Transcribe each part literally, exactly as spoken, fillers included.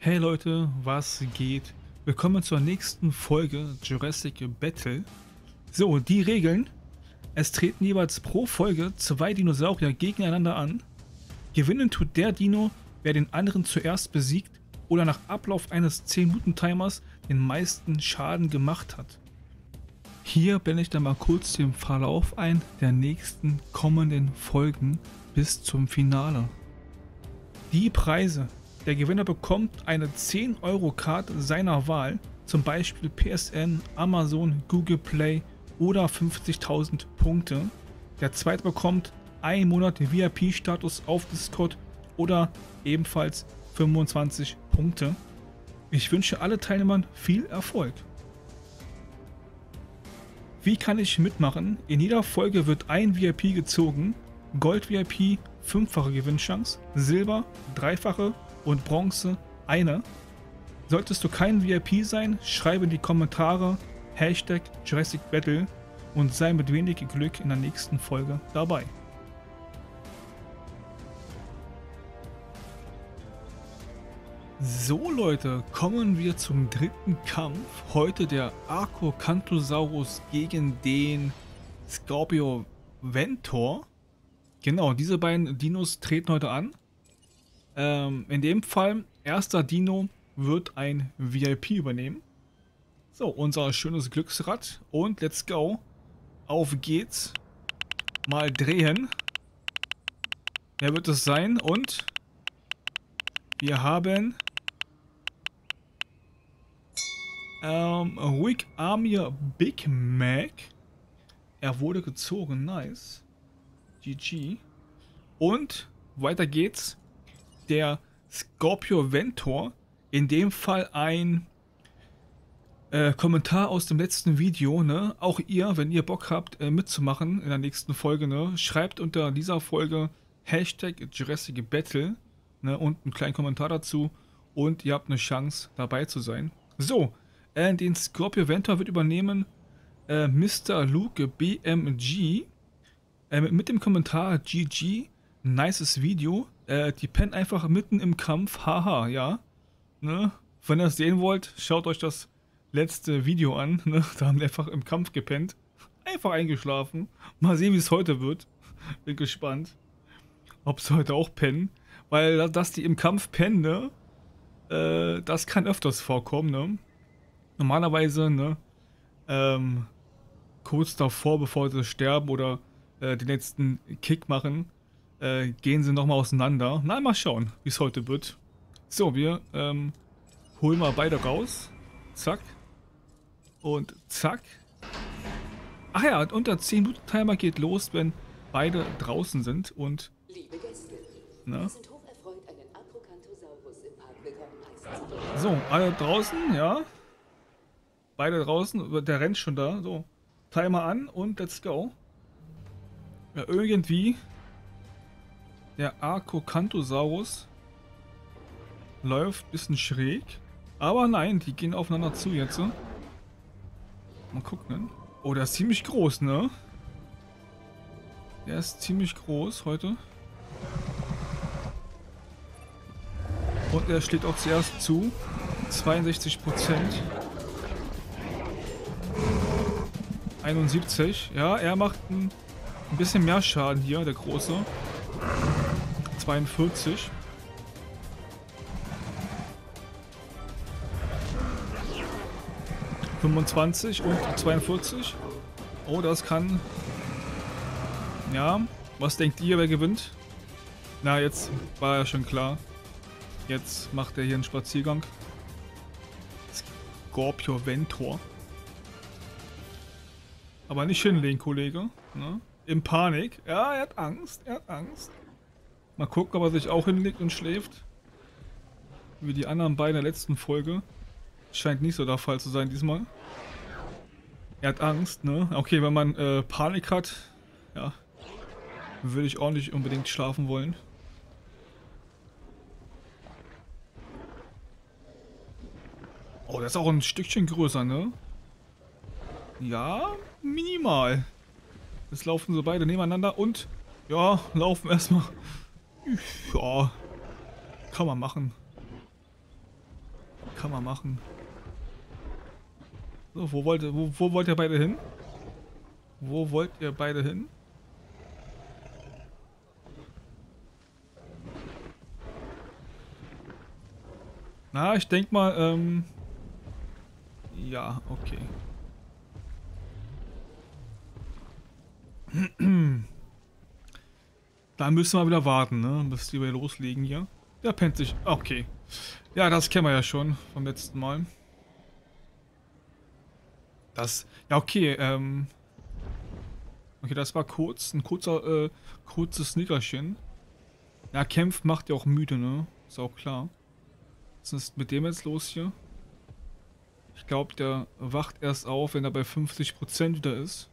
Hey Leute, was geht? Willkommen zur nächsten Folge Jurassic Battle. So, die Regeln. Es treten jeweils pro Folge zwei Dinosaurier gegeneinander an. Gewinnen tut der Dino, wer den anderen zuerst besiegt oder nach Ablauf eines zehn Minuten Timers den meisten Schaden gemacht hat. Hier blende ich dann mal kurz den Verlauf ein der nächsten kommenden Folgen bis zum Finale. Die Preise. Der Gewinner bekommt eine zehn Euro Card seiner Wahl, zum Beispiel P S N, Amazon, Google Play oder fünfzigtausend Punkte. Der zweite bekommt einen Monat V I P-Status auf Discord oder ebenfalls fünfundzwanzig Punkte. Ich wünsche alle Teilnehmern viel Erfolg. Wie kann ich mitmachen? In jeder Folge wird ein V I P gezogen. Gold V I P fünffache Gewinnchance, Silber dreifache und Bronze eine. Solltest du kein V I P sein, schreibe in die Kommentare Hashtag Jurassic Battle und sei mit wenig Glück in der nächsten Folge dabei. So Leute, kommen wir zum dritten Kampf. Heute der Acrocanthosaurus gegen den Scorpioventor. Genau, diese beiden Dinos treten heute an. Ähm, in dem Fall, erster Dino wird ein V I P übernehmen. So, unser schönes Glücksrad. Und let's go. Auf geht's. Mal drehen. Wer wird es sein? Und wir haben ähm, Rick Amir Big Mac. Er wurde gezogen. Nice. G G. Und weiter geht's. Der Scorpioventor, in dem Fall ein äh, Kommentar aus dem letzten Video, ne? Auch ihr, wenn ihr Bock habt äh, mitzumachen in der nächsten Folge, ne? Schreibt unter dieser Folge Hashtag Jurassic Battle, ne? Und einen kleinen Kommentar dazu und ihr habt eine Chance dabei zu sein. So, äh, den Scorpioventor wird übernehmen äh, Mister Luke B M G äh, mit, mit dem Kommentar G G, nices Video. Äh, die pennen einfach mitten im Kampf, haha, ja. Ne? Wenn ihr das sehen wollt, schaut euch das letzte Video an. Ne? Da haben die einfach im Kampf gepennt. Einfach eingeschlafen. Mal sehen, wie es heute wird. Bin gespannt, ob sie heute auch pennen. Weil, dass die im Kampf pennen, ne? Äh, das kann öfters vorkommen, ne? Normalerweise, ne? Ähm, kurz davor, bevor sie sterben oder äh, den letzten Kick machen, Äh, gehen sie nochmal auseinander. Na, mal schauen, wie es heute wird. So, wir ähm, holen mal beide raus. Zack. Und zack. Ach ja, und der zehn Minuten Timer geht los, wenn beide draußen sind. Und Liebe Gäste, ne? wir sind hocherfreut, einen Acrocanthosaurus im Park willkommen heißen zu dürfen. So, alle draußen, ja. Beide draußen, der rennt schon da. So, Timer an und let's go. Ja, irgendwie der Acrocanthosaurus läuft ein bisschen schräg. Aber nein, die gehen aufeinander zu jetzt. Mal gucken. Ne? Oh, der ist ziemlich groß, ne? Der ist ziemlich groß heute. Und er schlägt auch zuerst zu. zweiundsechzig Prozent. einundsiebzig. Ja, er macht ein, ein bisschen mehr Schaden hier, der Große. zweiundvierzig. fünfundzwanzig und zweiundvierzig. Oh, das kann... Ja, was denkt ihr, wer gewinnt? Na, jetzt war ja schon klar. Jetzt macht er hier einen Spaziergang. Scorpioventor. Aber nicht hinlegen, Kollege. Ne? In Panik. Ja, er hat Angst. Er hat Angst. Mal gucken, ob er sich auch hinlegt und schläft. Wie die anderen beiden der letzten Folge. Scheint nicht so der Fall zu sein diesmal. Er hat Angst, ne? Okay, wenn man äh, Panik hat, ja, würde ich auch nicht unbedingt schlafen wollen. Oh, der ist auch ein Stückchen größer, ne? Ja, minimal. Jetzt laufen sie beide nebeneinander und ja, laufen erstmal. Ja, kann man machen. kann man machen. So, wo wollt ihr, wo, wo wollt ihr beide hin? Wo wollt ihr beide hin? Na, ich denke mal, ähm... ja, okay. Da müssen wir wieder warten, ne? Bis die wieder loslegen hier. Der pennt sich. Okay. Ja, das kennen wir ja schon vom letzten Mal. Das... Ja, okay, ähm... okay, das war kurz. Ein kurzer, äh, kurzes Nickerchen. Ja, kämpft macht ja auch müde, ne? Ist auch klar. Was ist mit dem jetzt los hier? Ich glaube, der wacht erst auf, wenn er bei fünfzig Prozent wieder ist.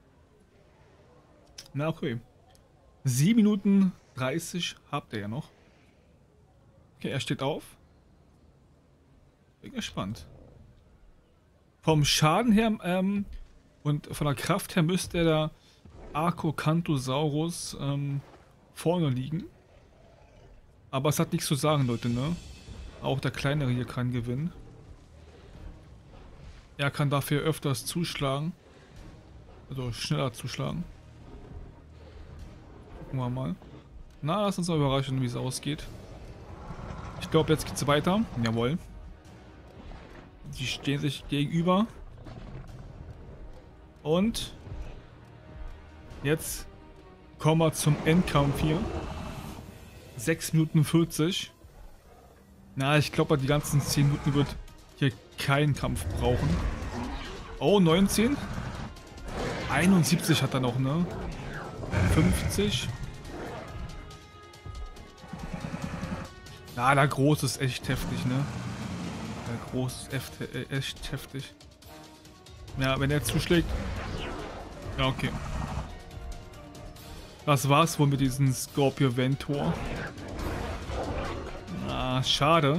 Na, okay. sieben Minuten dreißig habt ihr ja noch. Okay, er steht auf. Bin gespannt. Vom Schaden her ähm, und von der Kraft her müsste der Acrocanthosaurus ähm, vorne liegen. Aber es hat nichts zu sagen, Leute, ne? Auch der kleinere hier kann gewinnen. Er kann dafür öfters zuschlagen. Also schneller zuschlagen. Gucken wir mal. Na, lass uns mal überraschen, wie es ausgeht. Ich glaube, jetzt geht's weiter. Jawohl. Die stehen sich gegenüber. Und jetzt kommen wir zum Endkampf hier. sechs Minuten vierzig. Na, ich glaube, die ganzen zehn Minuten wird hier keinen Kampf brauchen. Oh, neunzehn. einundsiebzig hat er noch, ne? fünfzig. Na, der Groß ist echt heftig, ne? Der Groß ist echt, äh, echt heftig. Ja, wenn er zuschlägt. Ja, okay. Das war's wohl mit diesem Scorpio Ventor. Ah, schade.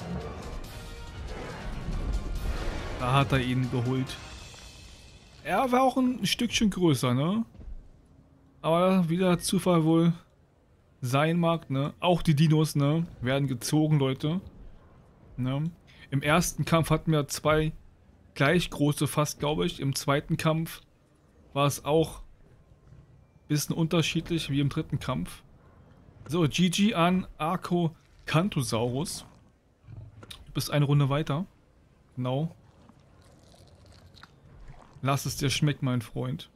Da hat er ihn geholt. Er war auch ein Stückchen größer, ne? Aber wie der Zufall wohl sein mag, ne? Auch die Dinos, ne? Werden gezogen, Leute. Ne? Im ersten Kampf hatten wir zwei gleich große fast, glaube ich. Im zweiten Kampf war es auch ein bisschen unterschiedlich wie im dritten Kampf. So, G G an Acrocanthosaurus. Du bist eine Runde weiter. Genau. Lass es dir schmecken, mein Freund.